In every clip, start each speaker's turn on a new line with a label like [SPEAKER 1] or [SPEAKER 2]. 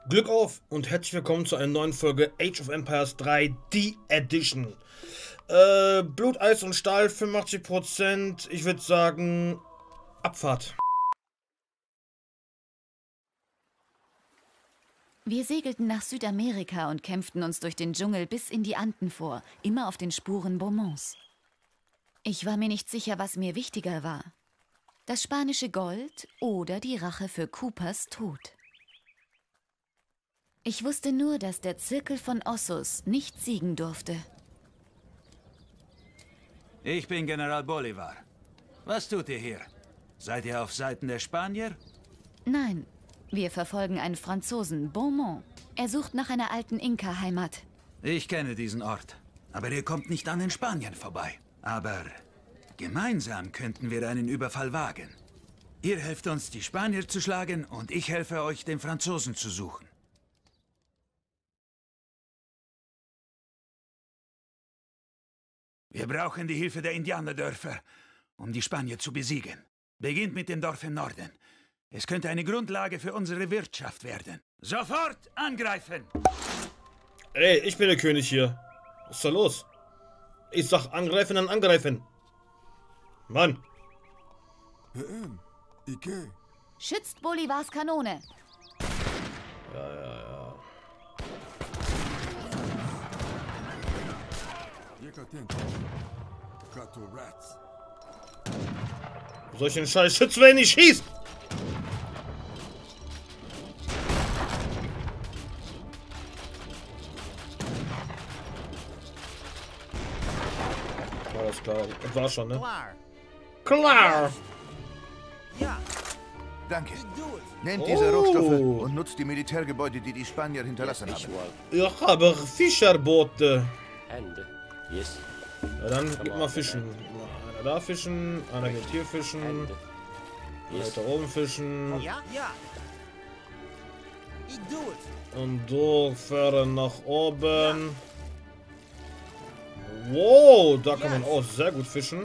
[SPEAKER 1] Glück auf und herzlich willkommen zu einer neuen Folge Age of Empires 3 The Edition. Blut, Eis und Stahl 85%. Ich würde sagen, Abfahrt.
[SPEAKER 2] Wir segelten nach Südamerika und kämpften uns durch den Dschungel bis in die Anden vor, immer auf den Spuren Beaumonts. Ich war mir nicht sicher, was mir wichtiger war. Das spanische Gold oder die Rache für Coopers Tod. Ich wusste nur, dass der Zirkel von Ossus nicht siegen durfte.
[SPEAKER 3] Ich bin General Bolivar. Was tut ihr hier? Seid ihr auf Seiten der Spanier?
[SPEAKER 2] Nein, wir verfolgen einen Franzosen, Beaumont. Er sucht nach einer alten Inka-Heimat.
[SPEAKER 3] Ich kenne diesen Ort. Aber ihr kommt nicht an den Spaniern vorbei. Aber gemeinsam könnten wir einen Überfall wagen. Ihr helft uns, die Spanier zu schlagen, und ich helfe euch, den Franzosen zu suchen. Wir brauchen die Hilfe der Indianerdörfer, um die Spanier zu besiegen. Beginnt mit dem Dorf im Norden. Es könnte eine Grundlage für unsere Wirtschaft werden. Sofort angreifen!
[SPEAKER 1] Ey, ich bin der König hier. Was ist da los? Ich sag angreifen, dann angreifen. Mann.
[SPEAKER 2] Schützt Bolivars Kanone!
[SPEAKER 1] Ja. Soll ich den Scheiß schützen, wenn ich schießt? Alles klar, das war schon, ne? Klar!
[SPEAKER 4] Ja,
[SPEAKER 5] Danke.
[SPEAKER 4] do it.
[SPEAKER 5] Nehmt diese Rohstoffe und nutzt die Militärgebäude, die die Spanier hinterlassen haben.
[SPEAKER 1] Ich habe Fischerboote.
[SPEAKER 6] And yes,
[SPEAKER 1] Ja, dann gib mal Fischen. Einer da fischen, einer geht hier fischen,
[SPEAKER 6] and
[SPEAKER 1] einer
[SPEAKER 6] yes.
[SPEAKER 1] da oben fischen.
[SPEAKER 4] Ja. I do it.
[SPEAKER 1] Und du fahren nach oben. Wow, da kann man auch sehr gut fischen.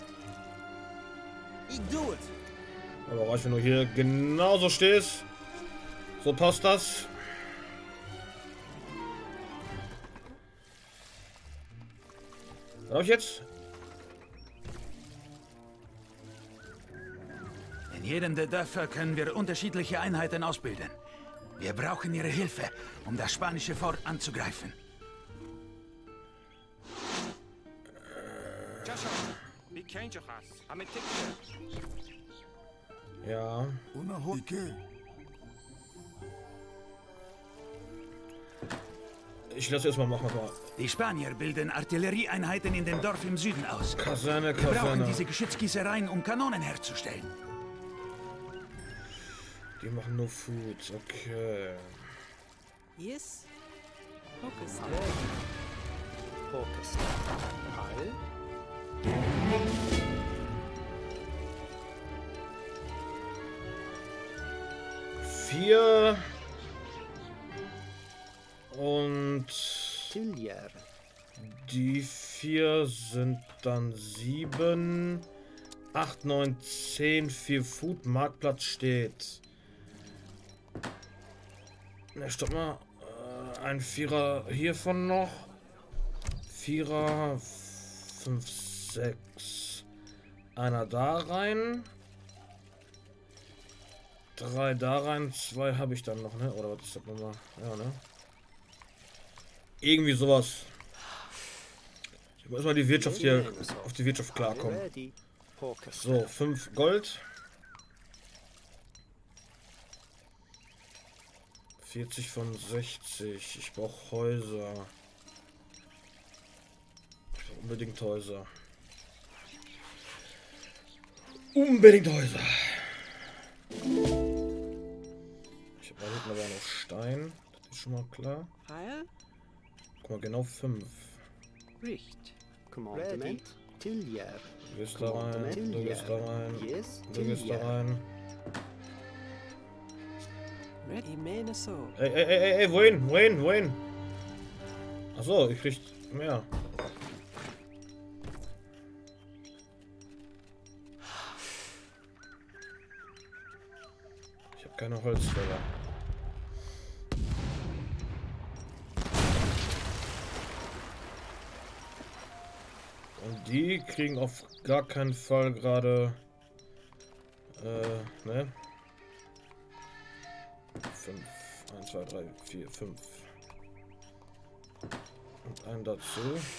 [SPEAKER 4] I do it.
[SPEAKER 1] Aber reicht, wenn du hier genauso stehst. So passt das. Was hab ich jetzt?
[SPEAKER 3] In jedem der Dörfer können wir unterschiedliche Einheiten ausbilden. Wir brauchen ihre Hilfe, um das spanische Fort anzugreifen.
[SPEAKER 1] Ja. Ich lasse erstmal machen.
[SPEAKER 3] Die Spanier bilden Artillerieeinheiten in dem Dorf im Süden aus.
[SPEAKER 1] Kaserne,
[SPEAKER 3] Wir brauchen
[SPEAKER 1] Kaserne.
[SPEAKER 3] diese Geschützgießereien, um Kanonen herzustellen.
[SPEAKER 1] Die machen nur Food, okay.
[SPEAKER 4] Yes.
[SPEAKER 6] Focus. Focus. Heil.
[SPEAKER 1] Vier. Und
[SPEAKER 6] Tillier.
[SPEAKER 1] die 4 sind dann 7, 8, 9, 10, 4 Food, Marktplatz steht. Ne, stopp mal. Ein Vierer hiervon noch. Vierer, 5, 6. Einer da rein. 3 da rein, 2 habe ich dann noch, ne? Oder was ist das nochmal? Ja, ne? Irgendwie sowas. Ich muss mal die Wirtschaft hier auf die Wirtschaft klarkommen.
[SPEAKER 6] Ready. Focus.
[SPEAKER 1] So, 5 Gold. 40 von 60. Ich brauche Häuser. Ich brauche unbedingt Häuser. Unbedingt Häuser. Ich habe da hinten aber noch Stein. Das ist schon mal klar.
[SPEAKER 4] Heil.
[SPEAKER 1] Guck mal, genau 5.
[SPEAKER 6] Richt. Commandment. Tillier.
[SPEAKER 1] Du gehst da rein, du gehst da rein,
[SPEAKER 6] Yes.
[SPEAKER 1] du gehst da
[SPEAKER 6] Tillier.
[SPEAKER 1] rein.
[SPEAKER 4] Ready. Meine so.
[SPEAKER 1] Ey, wohin? Achso, ich krieg mehr. Ich habe keine Holzfäller. Die kriegen auf gar keinen Fall gerade. Ne? 5. 1, 2, 3, 4, 5. Und einen dazu.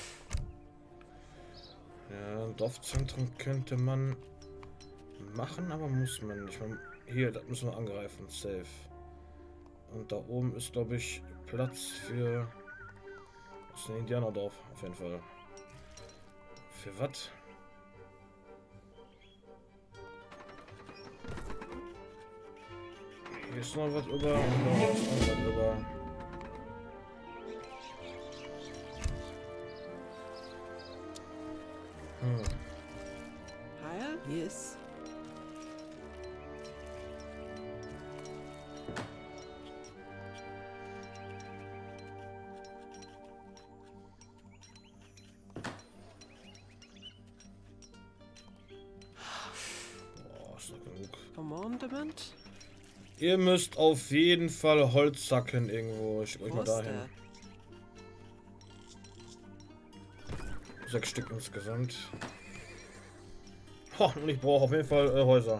[SPEAKER 1] Ja, ein Dorfzentrum könnte man machen, aber muss man nicht. Hier, das müssen wir angreifen. Safe. Und da oben ist, glaube ich, Platz für. Das ist ein Indianerdorf, auf jeden Fall. Für was? Hier ist noch was über. Und da ist noch was über.
[SPEAKER 4] Heil? Yes.
[SPEAKER 1] Boah, ist doch genug.
[SPEAKER 4] Commandment?
[SPEAKER 1] Ihr müsst auf jeden Fall Holz sacken irgendwo. Ich schicke euch mal dahin.
[SPEAKER 4] Foster.
[SPEAKER 1] 6 Stück insgesamt. Ha, und ich brauche auf jeden Fall Häuser.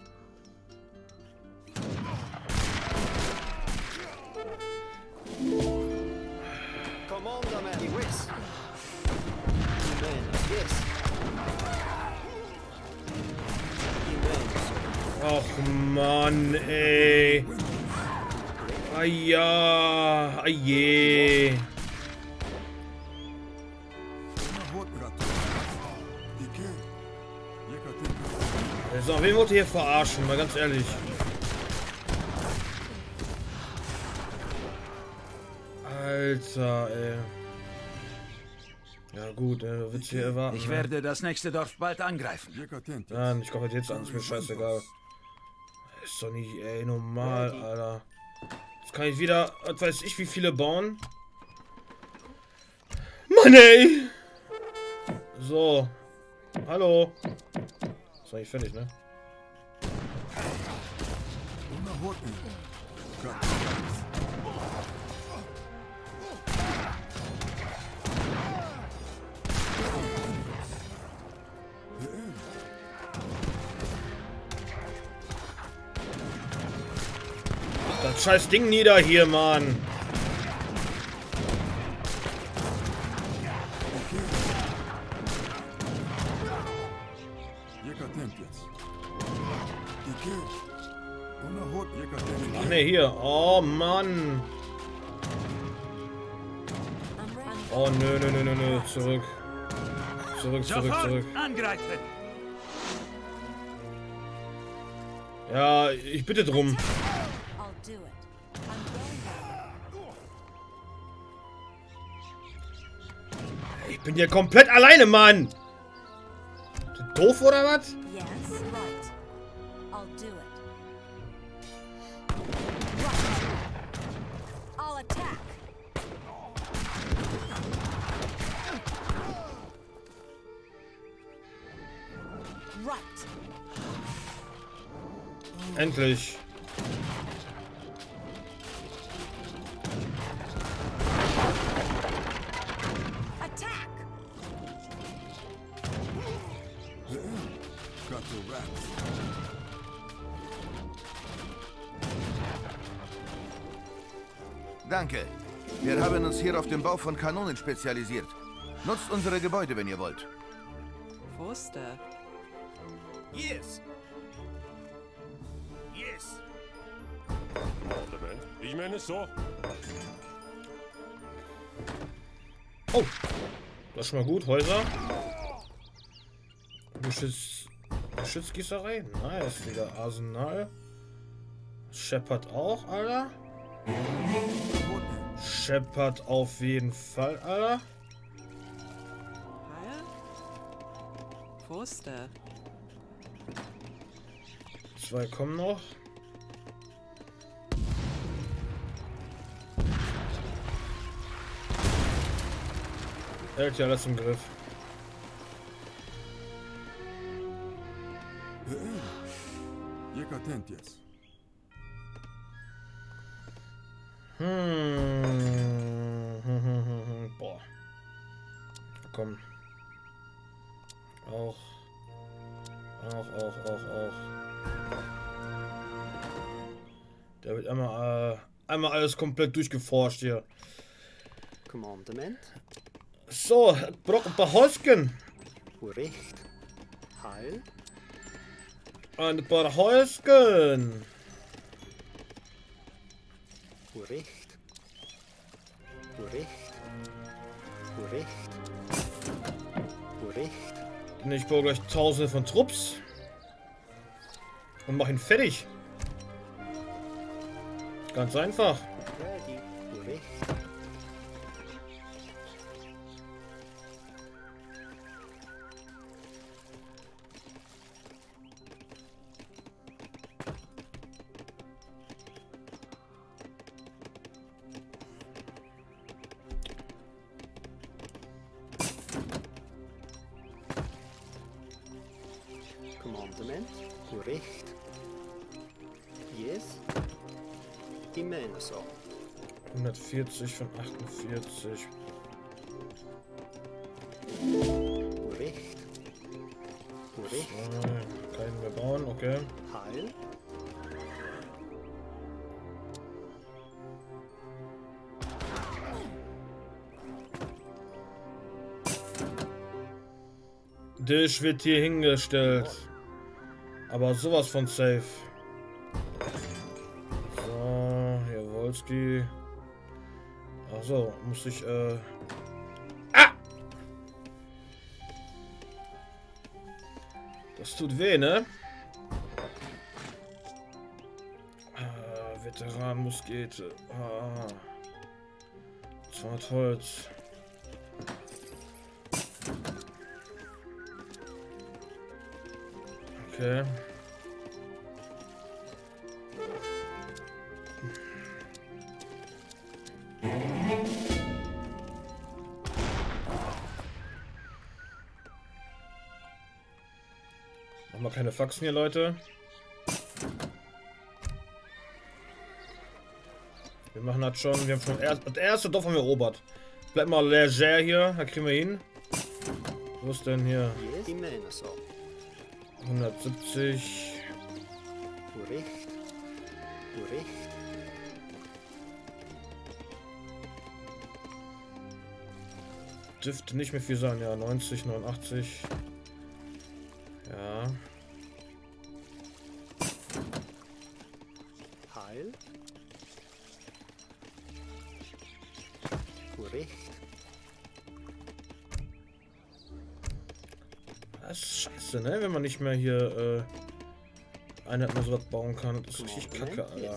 [SPEAKER 6] Commandament. Yes. Yes.
[SPEAKER 1] Ach Mann, ey. Ah ja, ah je. Also, wen wollt ihr hier verarschen? Mal ganz ehrlich. Alter, ey. Ja gut, wird's hier erwarten.
[SPEAKER 3] Ich werde das nächste Dorf bald angreifen.
[SPEAKER 1] Nein, ich komme jetzt an, ist mir scheißegal. Ist doch nicht, ey, normal, Alter. Jetzt kann ich wieder, was weiß ich, wie viele bauen. Mann, ey! So. Hallo. Ist eigentlich fertig, ne? Das scheiß Ding nieder hier, Mann. Ach ne, hier. Oh, Mann. Oh, nö, nö, nö, nö, nö. Zurück. Zurück, zurück, zurück.
[SPEAKER 3] Angreifen!
[SPEAKER 1] Ja, ich bitte drum. Ich bin hier komplett alleine, Mann. Doof oder was? Endlich.
[SPEAKER 5] Danke. Wir haben uns hier auf den Bau von Kanonen spezialisiert. Nutzt unsere Gebäude, wenn ihr wollt.
[SPEAKER 4] Foster.
[SPEAKER 7] Yes. Yes. Ich meine so.
[SPEAKER 1] Oh, das ist schon mal gut. Häuser. Geschützgießerei. Nice. Wieder Arsenal. Shepard auch, Alter. Shepard auf jeden Fall, Alter.
[SPEAKER 4] Heil? Foster.
[SPEAKER 1] 2 kommen noch. Hält ja alles im Griff. Boah. Komm. einmal alles komplett durchgeforscht hier.
[SPEAKER 6] Commandement.
[SPEAKER 1] So, braucht ein paar Häuschen.
[SPEAKER 6] Bericht. Heil.
[SPEAKER 1] Ein paar Häuschen.
[SPEAKER 6] Bericht. Bericht. Bericht. Bericht.
[SPEAKER 1] Ich baue gleich Tausende von Trupps. Und mach ihn fertig. Ganz einfach.
[SPEAKER 6] Ready. Bericht. Commandement. Bericht. Yes. Imene so.
[SPEAKER 1] 140 von 48.
[SPEAKER 6] Bericht. Bericht.
[SPEAKER 1] Keinen mehr bauen, okay.
[SPEAKER 6] Heil.
[SPEAKER 1] Dish wird hier hingestellt. Aber sowas von safe. So, hier Wolski. Achso, muss ich, Das tut weh, ne? Veteran, Muskete. 200 Holz. Okay. Machen wir keine Faxen hier, Leute. Wir machen das schon. Wir haben schon das erste Dorf haben wir erobert. Bleibt mal leger hier. Da kriegen wir hin. Wo ist denn hier?
[SPEAKER 6] Yes. Imene so.
[SPEAKER 1] 170.
[SPEAKER 6] Bericht. Bericht.
[SPEAKER 1] Dürfte nicht mehr viel sein. Ja, 90, 89. Ja.
[SPEAKER 6] Heil. Bericht.
[SPEAKER 1] Das ist scheiße, ne? Wenn man nicht mehr hier Einheit mehr sowas bauen kann. Das ist richtig kacke, Alter.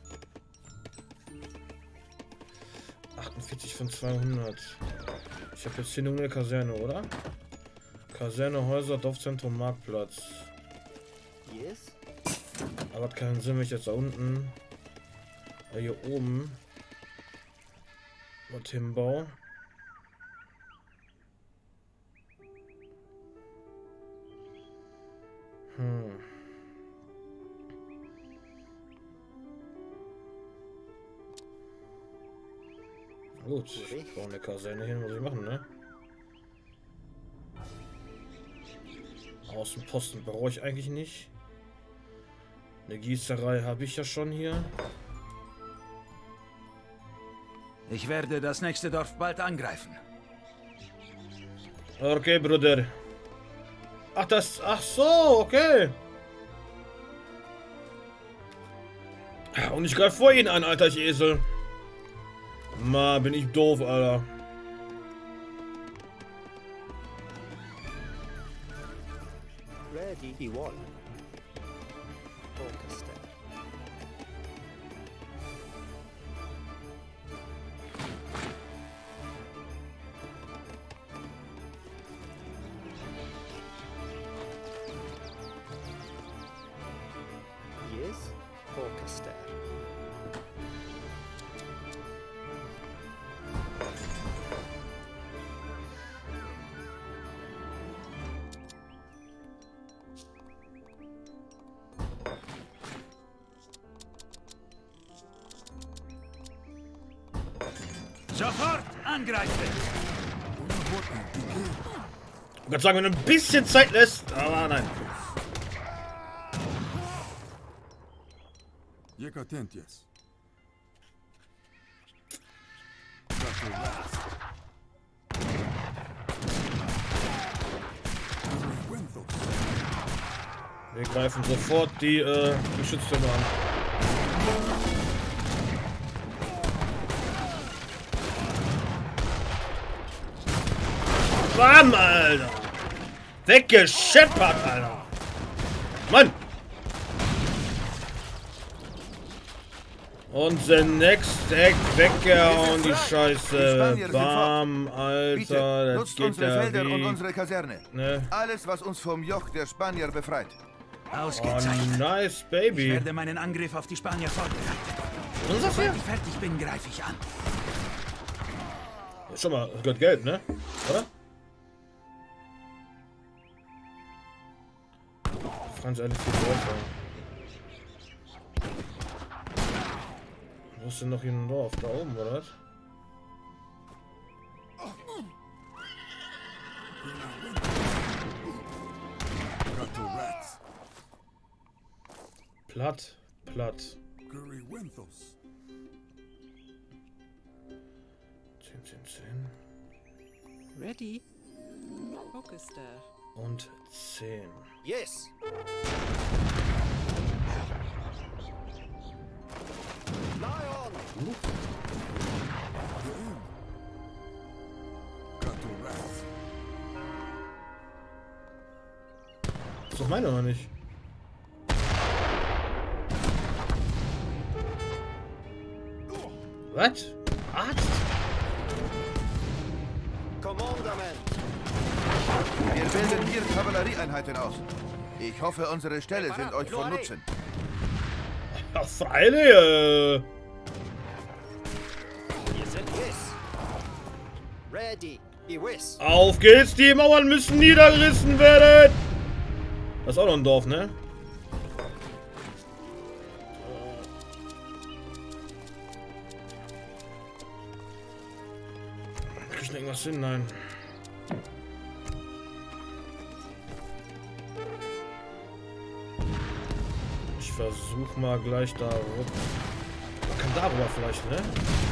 [SPEAKER 1] 48 von 200. Ich habe jetzt hier nur eine Kaserne, oder? Kaserne, Häuser, Dorfzentrum, Marktplatz.
[SPEAKER 6] Yes.
[SPEAKER 1] Aber hat keinen Sinn, wenn ich jetzt da unten, hier oben, was hinbaue. Gut, ich baue eine Kaserne hin, muss ich machen, ne? Außenposten brauche ich eigentlich nicht. Eine Gießerei habe ich ja schon hier.
[SPEAKER 3] Ich werde das nächste Dorf bald angreifen.
[SPEAKER 1] Okay, Bruder. Ach so, okay. Und ich greife vor Ihnen an, alter ich Esel. Ma, bin ich doof, Alter.
[SPEAKER 6] Ready. E1. Orchestra. Yes. Orchestra.
[SPEAKER 3] Sofort angreifen!
[SPEAKER 1] Ich würde sagen, wenn du ein bisschen Zeit lässt, aber nein. Wir greifen sofort die Geschütztürme an. Bam, Alter! Weggescheppert, Alter! Mann! Und the next Deck weggehauen, die Scheiße. Bam, Alter,
[SPEAKER 5] Bitte,
[SPEAKER 1] das
[SPEAKER 5] nutzt
[SPEAKER 1] geht
[SPEAKER 5] unsere
[SPEAKER 1] ja
[SPEAKER 5] Felder und
[SPEAKER 1] wie...
[SPEAKER 5] unsere Kaserne.
[SPEAKER 1] Ne?
[SPEAKER 5] Alles, was uns vom Joch der Spanier befreit.
[SPEAKER 1] Oh,
[SPEAKER 3] Ausgezeichnet.
[SPEAKER 1] nice,
[SPEAKER 3] Ich
[SPEAKER 1] baby.
[SPEAKER 3] werde meinen Angriff auf die Spanier vorbereiten.
[SPEAKER 1] Was ist das
[SPEAKER 3] Sobald
[SPEAKER 1] hier?
[SPEAKER 3] ich fertig bin, greife ich an.
[SPEAKER 1] Schon mal, das gehört Geld, ne? Oder? Franz, ehrlich, viel Dorf. Wo ist denn noch hier ein Dorf? Da oben, oder was? Platt, platt. 10, 10, 10.
[SPEAKER 4] Ready? Focus there.
[SPEAKER 1] Und 10.
[SPEAKER 6] Yes. Lion.
[SPEAKER 1] Ist doch meine oder nicht? Was? Arzt?
[SPEAKER 6] Commandament.
[SPEAKER 5] Wir bilden hier Kavallerieeinheiten aus. Ich hoffe, unsere Ställe sind euch von Nutzen.
[SPEAKER 1] Ach, freilich,
[SPEAKER 6] Yes. Ready. Iwis.
[SPEAKER 1] Auf geht's, die Mauern müssen niedergerissen werden! Das ist auch noch ein Dorf, ne? Krieg ich noch irgendwas hin? Nein. Ich versuch mal gleich da rüber. Man kann darüber vielleicht, ne?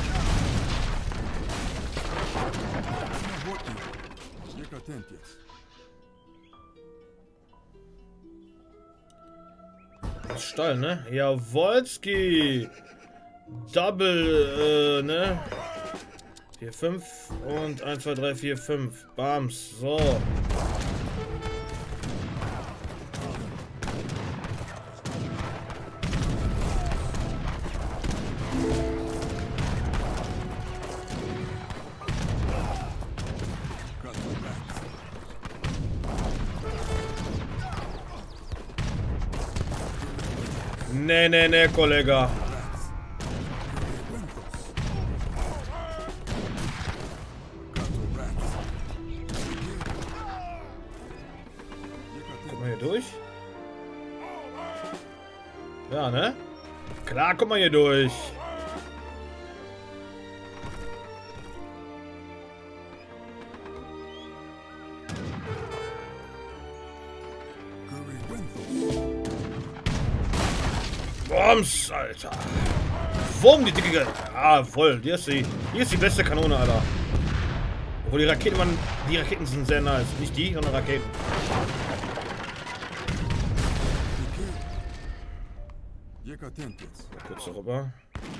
[SPEAKER 1] Das ist steil, ne? Jawolski! Double, ne? 4, 5 und 1, 2, 3, 4, 5. Bams, so. Nee, Kollege. Guck mal hier durch. Ja, ne? Klar, guck mal hier durch. Bombs, Alter. Wumm, die dicke. Ah, voll. Hier ist die beste Kanone, Alter. Obwohl die Raketen sind sehr nice. Nicht die, sondern Raketen. Kurz darüber.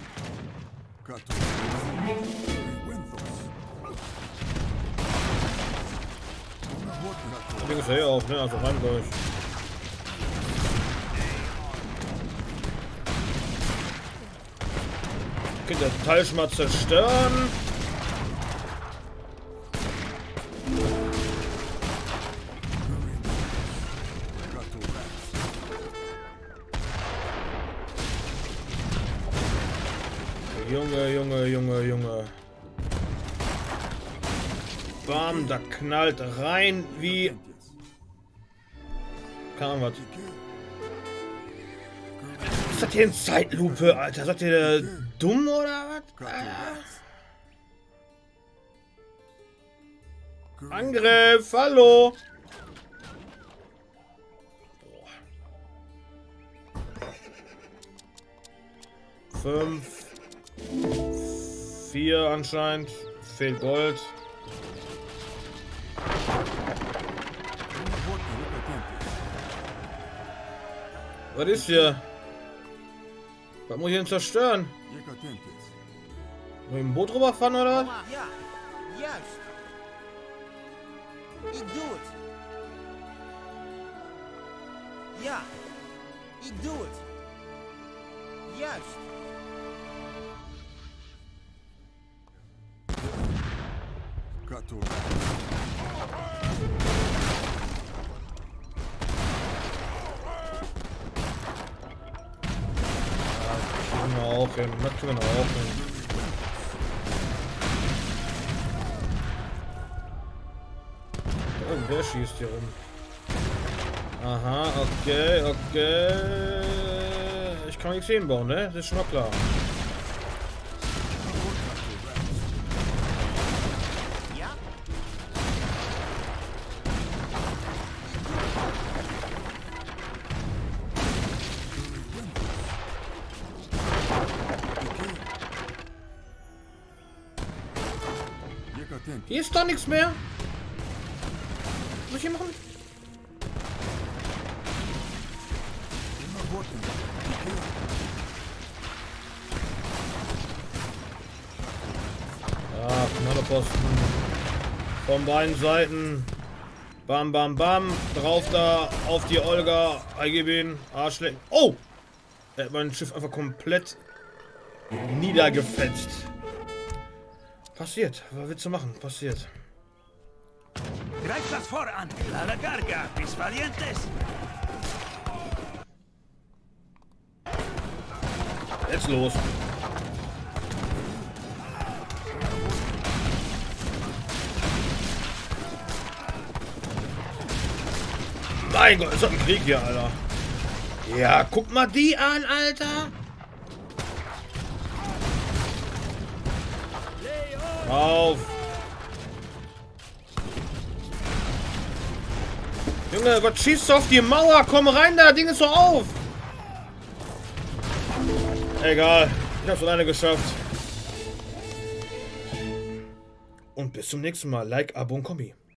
[SPEAKER 1] Das Ding ist ja hier auf, ne? Also rein durch. Könnt ihr Teil schon mal zerstören? Junge. Bam, da knallt rein wie... Keine Ahnung was. Was hat hier in Zeitlupe, Alter? Seid ihr dumm oder was? Angriff, hallo! 5, 4 anscheinend. Fehlt Gold. Was ist hier? Was muss ich denn zerstören? Mit dem Boot rüberfahren oder?
[SPEAKER 8] Ja, juist. Ik doe het. Ja, ik doe het. Juist.
[SPEAKER 1] Kriegen wir auch hin. Das kriegen wir auch hin. Wer schießt hier rum? Aha, okay, okay. Ich kann nichts hinbauen, ne? Das ist schon mal klar.
[SPEAKER 8] Ja.
[SPEAKER 1] Hier ist doch nichts mehr. Was muss ich hier machen? Ja, Kommandoposten. Von beiden Seiten. Bam, bam, bam. Drauf da. Auf die Olga. IGB. Arschlecken. Oh! Er hat mein Schiff einfach komplett niedergefetzt. Passiert. Was willst du machen? Passiert.
[SPEAKER 3] Greif das voran! La la carga! Bis valientes!
[SPEAKER 1] Jetzt los. Mein Gott, ist das ein Krieg hier, Alter. Ja, guck mal die an, Alter. Auf. Junge, was schießt du auf die Mauer? Komm rein, da Ding ist so auf. Egal, ich hab's alleine geschafft. Und bis zum nächsten Mal. Like, Abo und Kommi.